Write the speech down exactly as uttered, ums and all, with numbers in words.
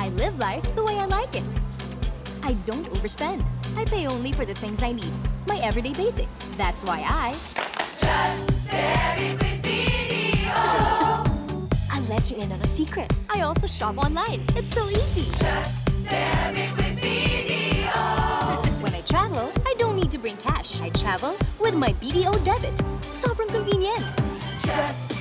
I live life the way I like it. I don't overspend. I pay only for the things I need. My everyday basics. That's why I... Just debit with B D O. I'll let you in on a secret. I also shop online. It's so easy. Just debit with B D O. When I travel, I don't need to bring cash. I travel with my B D O Debit. Sobrang convenient. Just